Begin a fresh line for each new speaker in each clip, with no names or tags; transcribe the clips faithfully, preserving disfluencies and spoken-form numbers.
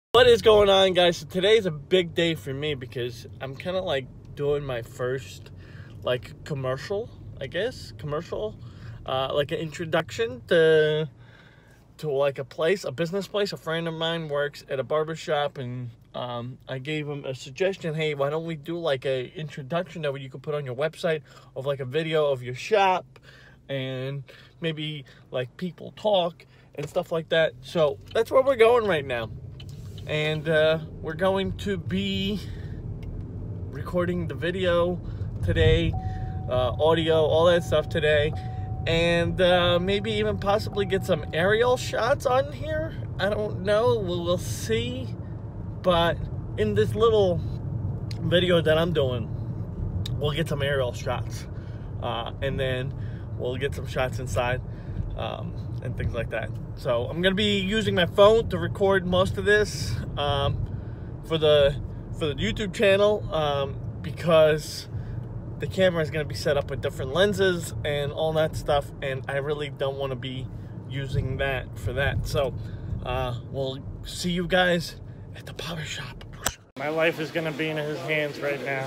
What is going on, guys? So today's a big day for me because I'm kind of like doing my first like commercial, I guess, commercial, uh, like an introduction to to like a place, a business place. A friend of mine works at a barbershop, and um, I gave him a suggestion. Hey, why don't we do like a introduction that you could put on your website of like a video of your shop, and maybe like people talk and stuff like that. So that's where we're going right now. And uh, we're going to be recording the video today, uh, audio, all that stuff today, and uh, maybe even possibly get some aerial shots on here. I don't know, we'll, we'll see. But in this little video that I'm doing, we'll get some aerial shots, uh, and then we'll get some shots inside um, and things like that. So I'm gonna be using my phone to record most of this um, for the for the YouTube channel um, because the camera is gonna be set up with different lenses and all that stuff, and I really don't want to be using that for that. So uh, we'll see you guys at the barber shop. My life is gonna be in his hands right now.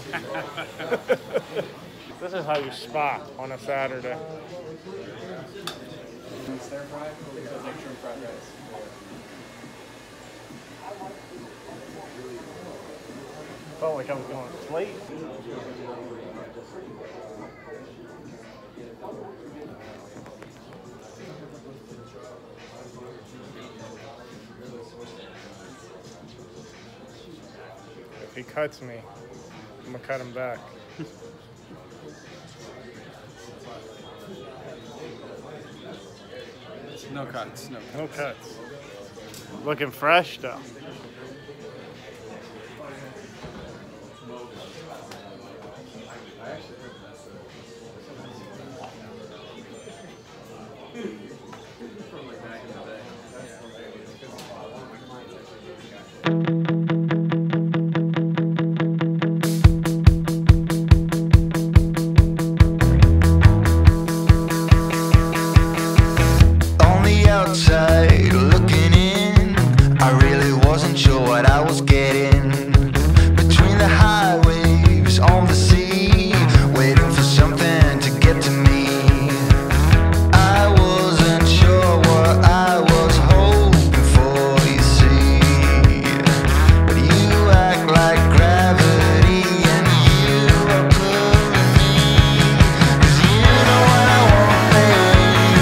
This is how you spa on a Saturday.
Stir fry or extra fried rice?
Felt like I was going late. If he cuts me, I'm gonna cut him back.
No cuts, no cuts.
No cuts. Looking fresh though.
Outside looking in, I really wasn't sure what I was getting. Between the high waves on the sea, waiting for something to get to me. I wasn't sure what I was hoping for, you see. But you act like gravity and you are pulling me. 'Cause you know what I want, babe.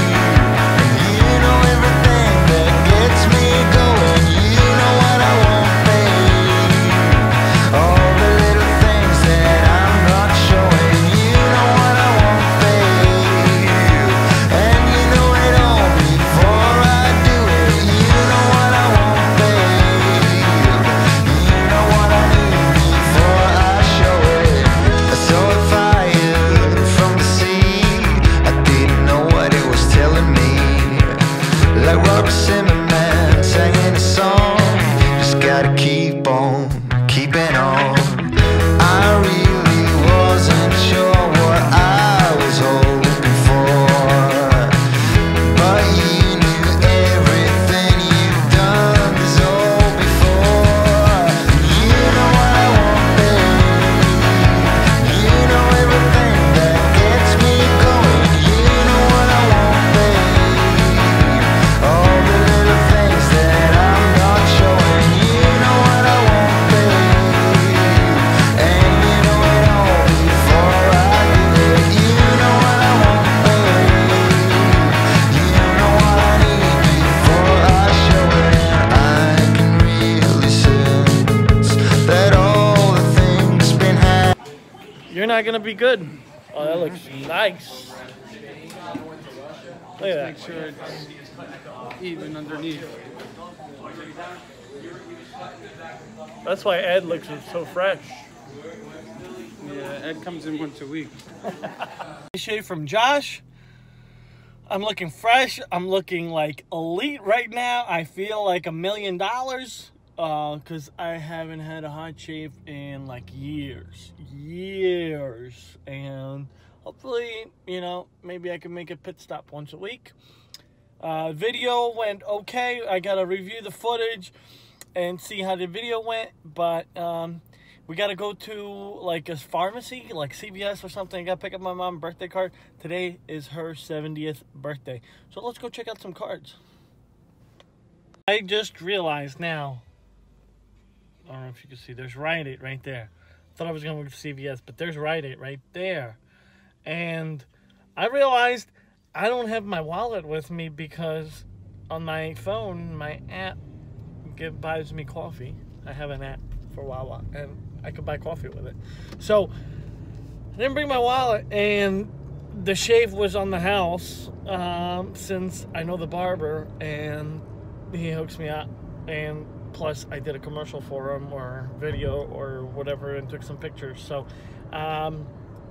You're not gonna be good. Oh, that looks nice. Look at that.
Make sure it's even underneath.
That's why Ed looks so fresh.
Yeah, Ed comes in once a week.
Shave from Josh. I'm looking fresh. I'm looking like elite right now. I feel like a million dollars. Because uh, I haven't had a hot shave in like years, years, and hopefully, you know, maybe I can make a pit stop once a week. Uh, video went okay. I gotta review the footage. and see how the video went. But um, we got to go to like a pharmacy, like C V S or something. I got to pick up my mom's birthday card. Today is her seventieth birthday. So let's go check out some cards. I just realized now, I don't know if you can see, there's Rite Aid right there. I thought I was going to go to C V S, but there's Rite Aid right there. And I realized I don't have my wallet with me because on my phone, my app give, buys me coffee. I have an app for Wawa, and I could buy coffee with it. So I didn't bring my wallet, and the shave was on the house um, since I know the barber, and he hooks me up. And plus, I did a commercial for him, or video, or whatever, and took some pictures. So um,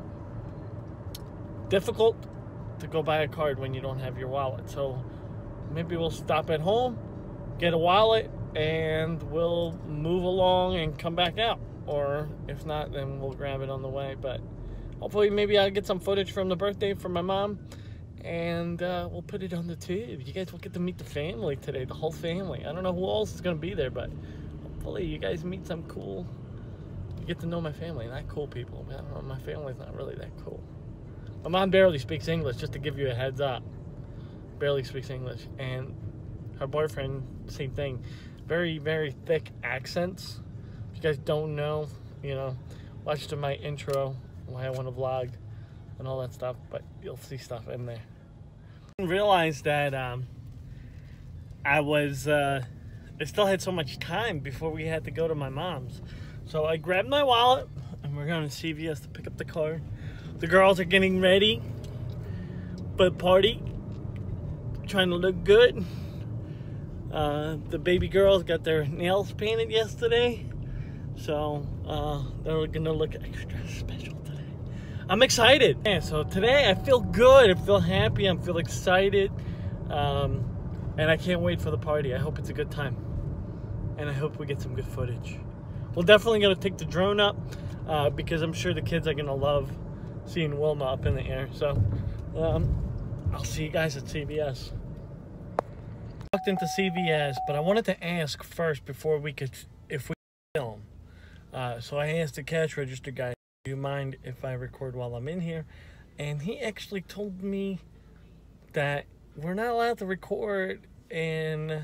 difficult to go buy a card when you don't have your wallet. So maybe we'll stop at home, get a wallet, and we'll move along and come back out. Or if not, then we'll grab it on the way. But hopefully maybe I'll get some footage from the birthday for my mom, and uh, we'll put it on the tube. You guys will get to meet the family today, the whole family. I don't know who else is going to be there, but hopefully you guys meet some cool, you get to know my family. Not cool people. I don't know, my family's not really that cool. My mom barely speaks English, just to give you a heads up. Barely speaks English. And her boyfriend, same thing. Very, very thick accents. If you guys don't know, you know, watch to my intro, why I want to vlog and all that stuff, but you'll see stuff in there. I didn't realize that um, I was, uh, I still had so much time before we had to go to my mom's. So I grabbed my wallet, and we're going to C V S to pick up the card. The girls are getting ready for the party, trying to look good. Uh, the baby girls got their nails painted yesterday, so uh, they're gonna look extra special today. I'm excited. Yeah, so today I feel good, I feel happy, I feel excited, um, and I can't wait for the party. I hope it's a good time, and I hope we get some good footage. We're definitely gonna take the drone up uh, because I'm sure the kids are gonna love seeing Wilma up in the air. So um, I'll see you guys at C V S. Walked into C V S, but I wanted to ask first before we could, if we film. Uh, so I asked the cash register guy, do you mind if I record while I'm in here? And he actually told me that we're not allowed to record in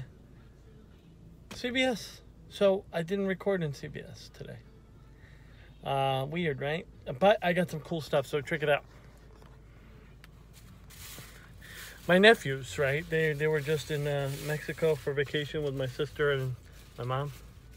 C V S. So I didn't record in C V S today. Uh, weird, right? But I got some cool stuff, so check it out. My nephews, right? They they were just in uh, Mexico for vacation with my sister and my mom.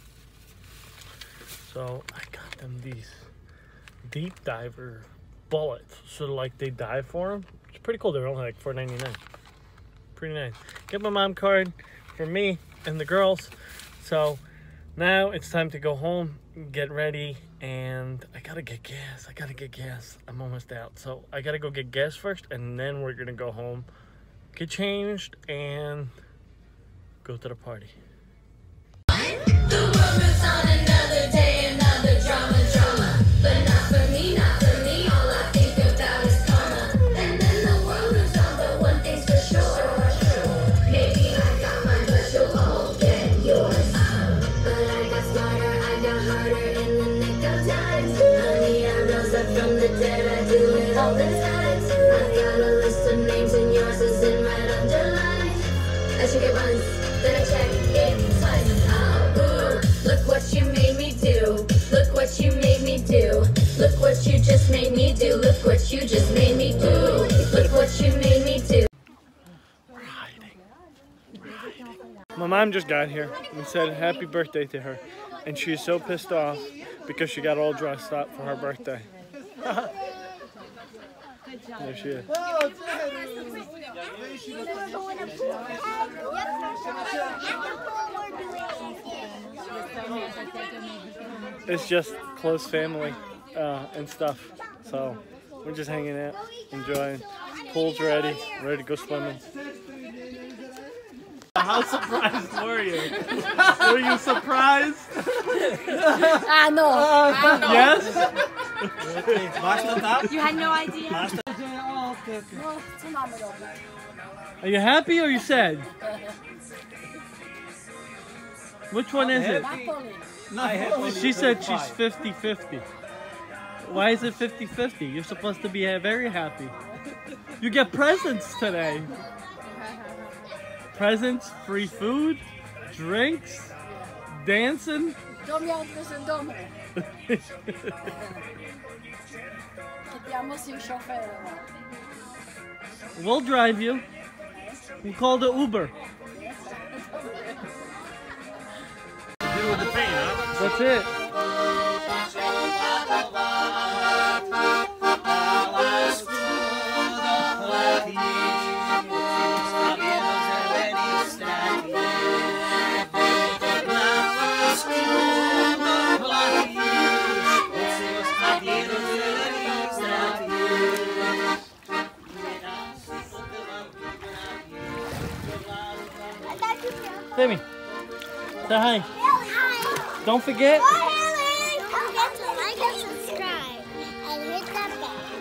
So I got them these deep diver bullets, so like they dive for them. It's pretty cool. They're only like four ninety-nine. Pretty nice. Get my mom card for me and the girls. So now it's time to go home, get ready, and I gotta get gas. I gotta get gas. I'm almost out. So I gotta go get gas first, and then we're gonna go home, get changed, and go to the party.
The world moves on another day, another drama, drama. But not for me, not for me. All I think about is karma. And then the world moves on, but one thing's for sure. Maybe I got mine, but you'll all get yours. But I got smarter, I got harder in the nick of time. Honey, I rose up from the dead, I do it all the time. I've got a list of names and yours is in red underlined. I check it once, then I check it twice. Oh, ooh, look what you made me do. Look what you made me do. Look what you just made me do. Look what you just made me do. Look what you made me do.
Riding. Riding. My mom just got here and said happy birthday to her. And she's so pissed off because she got all dressed up for her birthday. There she is. It's just close family uh, and stuff. So we're just hanging out, enjoying. Pool's ready, ready to go swimming. How surprised were you? Were you surprised?
Ah, no. Uh, no.
Yes?
You had no idea?
Are you happy or are you sad? Which one is it?
Napoli.
She said she's fifty fifty. Why is it fifty fifty? You're supposed to be uh, very happy. You get presents today. Presents, free food, drinks, dancing.
Dormiamo sul domo. Chiediamo se il chauffeur.
We'll drive you. We'll call the Uber. That's it. Timmy, say hi.
Hi.
Don't forget.
Don't forget to like and subscribe and hit that bell.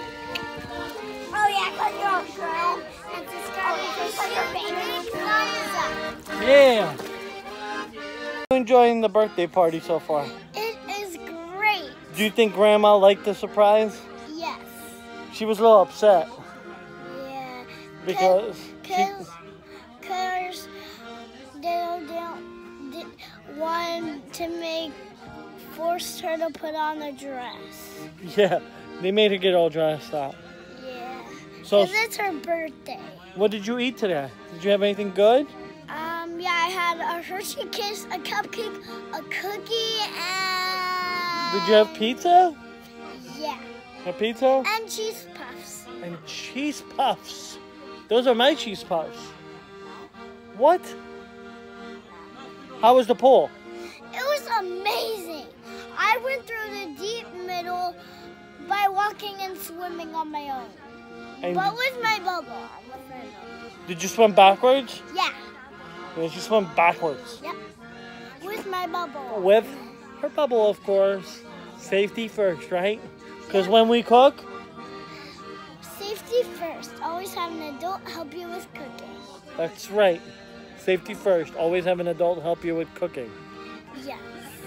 Oh yeah, click subscribe and subscribe and put your favorite thumbs up.
Yeah. Enjoying the birthday party so far?
It is great.
Do you think Grandma liked the surprise?
Yes.
She was a little upset
Yeah.
because she,
Cause, cause they don't, they don't they want to make forced her to put on a dress.
yeah, they made her get all dressed up.
Yeah.
So-
Cause it's her birthday.
What did you eat today? Did you have anything good?
Um, yeah, I had a Hershey Kiss, a cupcake, a cookie, and...
Did you have pizza?
Yeah,
A pizza?
and cheese puffs.
And cheese puffs. Those are my cheese puffs. What? How was the pool?
It was amazing. I went through the deep middle by walking and swimming on my own.
And
But with my bubble on with my bubble.
did you swim backwards?
Yeah,
Yeah, she swam backwards.
yep. With my bubble.
With her bubble, of course. Safety first, right? Because when we cook,
Safety first. Always have an adult help you with cooking.
that's right. Safety first. Always have an adult help you with cooking.
Yes.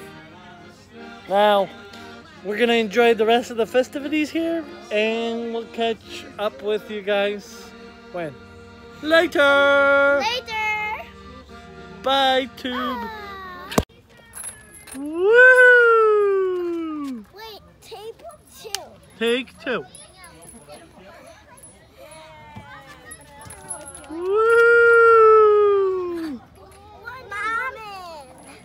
Now, we're going to enjoy the rest of the festivities here, and we'll catch up with you guys when? Later!
Later.
Bye, Tube!
Ah.
Woo!
Wait, table two.
Take two. Woo!
Mommy.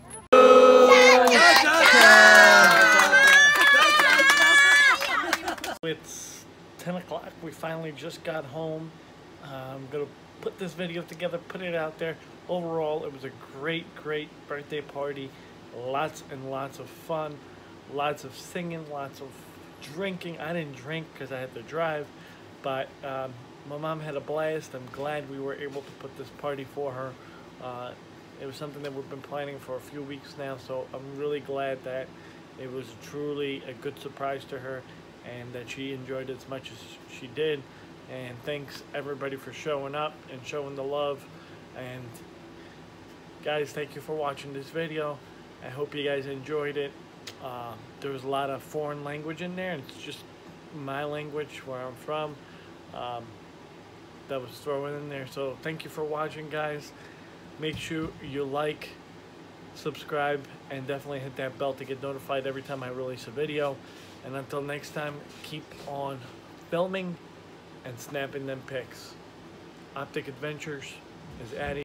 It's ten o'clock. We finally just got home. Uh, I'm going to put this video together, put it out there. Overall, it was a great, great birthday party. Lots and lots of fun. Lots of singing, lots of drinking. I didn't drink because I had to drive, but um, my mom had a blast. I'm glad we were able to put this party for her. Uh, it was something that we've been planning for a few weeks now, so I'm really glad that it was truly a good surprise to her and that she enjoyed it as much as she did. And thanks everybody for showing up and showing the love. And guys, thank you for watching this video. I hope you guys enjoyed it. Uh, there was a lot of foreign language in there, and it's just my language where I'm from um, that was thrown in there. So thank you for watching, guys. Make sure you like, subscribe, and definitely hit that bell to get notified every time I release a video. And until next time, keep on filming and snapping them pics. Optic Adventures is Addy.